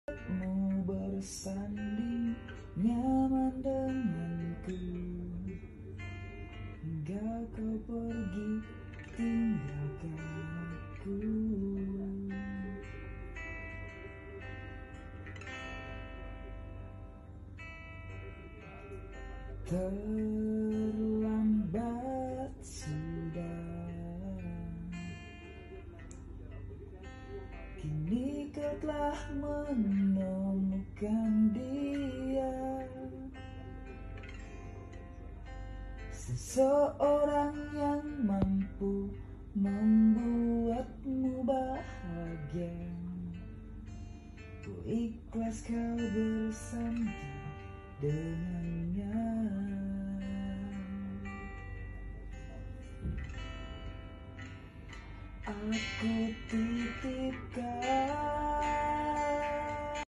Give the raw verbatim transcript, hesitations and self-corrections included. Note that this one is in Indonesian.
Mu bersanding nyaman denganku hingga kau pergi tinggalkan aku. Terlambat sudah, kini kau telah menemukan dia, seseorang yang mampu membuatmu bahagia. Ku ikhlas kau bersanding dengannya. Aku titipkan